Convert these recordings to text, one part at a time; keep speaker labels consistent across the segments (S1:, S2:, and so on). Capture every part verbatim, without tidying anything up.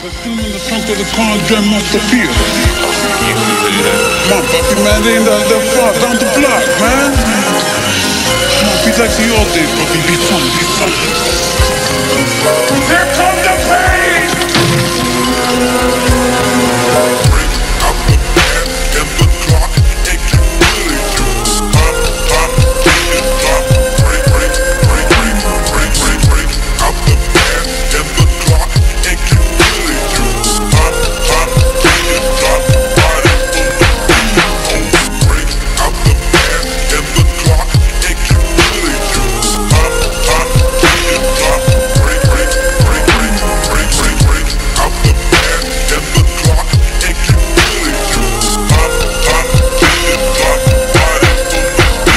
S1: Zoom in the trunk of the car, jam off the pier. Come on, puppy, man, they ain't that, that far down the block, man. Come on, be like the old days, puppy, be fun, be fun. Here comes the pain!
S2: Break out the band and the clock and get really drunk. Pop, pop, take it, pop. Break, break, break, break, break, break, break out the band and the clock and get really drunk. Pop, pop, take it, pop. Body on the beat. Break out the band and the clock and get really drunk. Pop, pop, take it, pop. Break, break, break, break, break, break, break out the band and the clock and get really drunk. Pop, pop, take it, pop. Body on the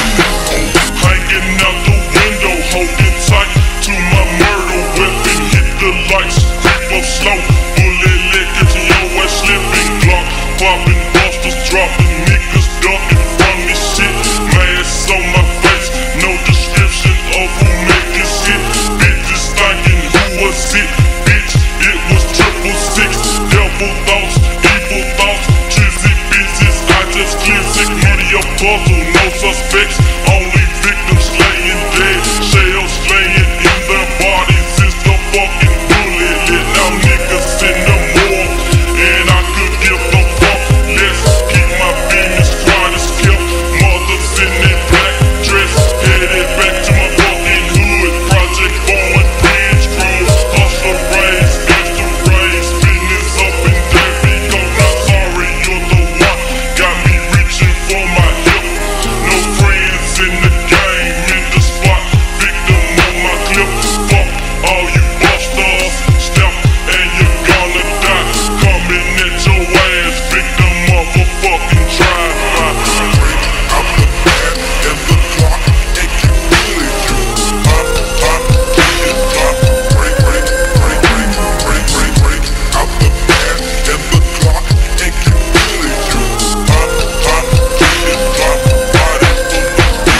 S2: beat. Hanging out the window, holding tight to my murder weapon. Hit the lights, creep up slow. Bullet lickers, yo ass slipping. Glock popping, busters dropping, niggas ducking from this shit. Mask on my face, no description of who making shit. Bitches thinking who was it? Bitch, it was triple six. Devil thoughts, evil thoughts, cheesy bitches. I just clear sick, media puzzle, no suspects, only victims laying dead. Shells laying in their bodies is the fucking bullet. Lit now niggas in the morgue, and I could give a fuck less. Keep my business quiet as kept. Mothers in their black dress, headed back to my fucking hood. Project Bowen, Bridge Grove, hustler raised, extra raised. Business up in Davy, go not sorry, you're the one. Got me reaching for my help. No friends in the game, in the spot. Victim on my clip. Fuck all you busters. Step and you're gonna die. Coming at your ass, victim motherfucking drive-by. Break out the band and the clock and get really drunk. Pop, pop, take it, pop. Break, break, break, break, break, break, break out the band and the clock and get really drunk. Pop, pop, take it, pop. Body on the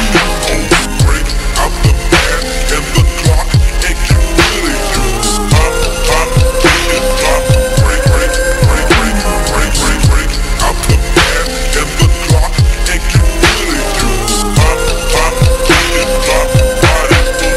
S2: beat. Break out the band and the clock and get really drunk. Pop, pop, take it, pop. Break, break, break, break, break, break, break out the band and the clock and get really drunk. Pop, pop, take it, pop. Body on the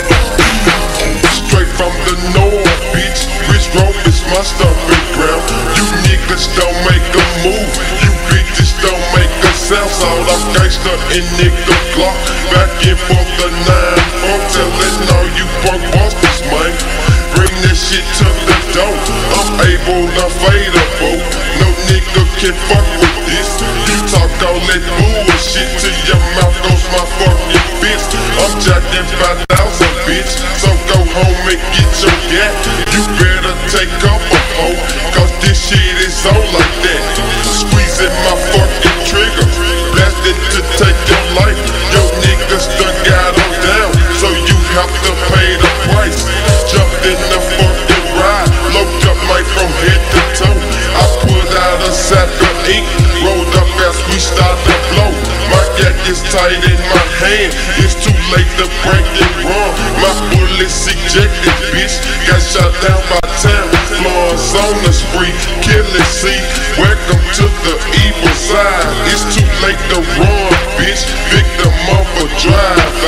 S2: beat. Straight from the north, bitch. Rich Grove is my stomping ground. You niggas don't make a move. You bitches don't make a sound. All I'm gangsta and nigga Glock. Back and forth the nine four, telling all you broke busters, man. Bring that shit to the door. I'm able to fade a boat. No nigga can fuck with this. You talk all that bullshit till your mouth goes my fucking bitch. I'm jacking five thousand, bitch. So go home and get your gat. You better take up a hoe, cause this shit is on like that. Squeezing my fucking trigger, blasted to take your life. Yo niggas done got them down, so you have to pay the price. Jumped in the fucking ride, loaded up right from head to toe. I put out a sack of ink, rolled up as we start to blow. My gat is tight in my hand, it's too late to break it wrong. My bullets ejected, bitch, got shot down by town. Floors on the spree, killing C. Welcome to the evil side. It's too late to run, bitch. Victim of a drive.